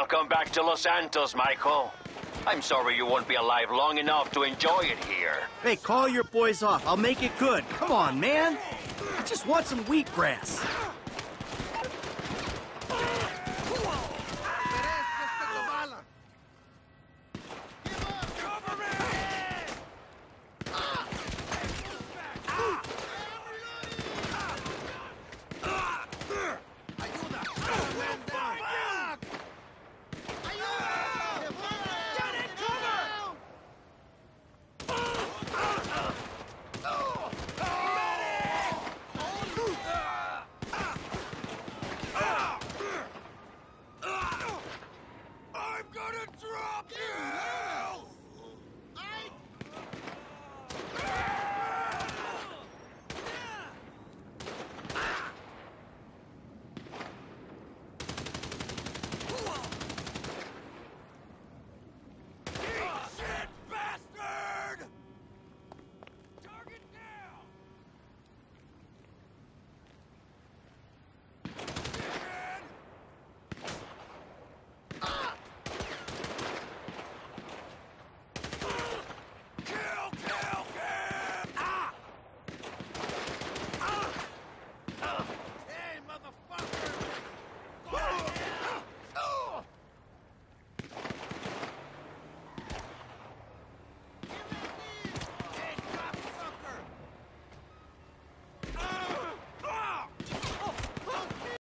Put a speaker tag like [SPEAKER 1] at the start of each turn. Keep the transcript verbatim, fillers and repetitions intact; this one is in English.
[SPEAKER 1] Welcome back to Los Santos, Michael. I'm sorry you won't be alive long enough to enjoy it here.
[SPEAKER 2] Hey, call your boys off. I'll make it good. Come on, man. I just want some wheatgrass.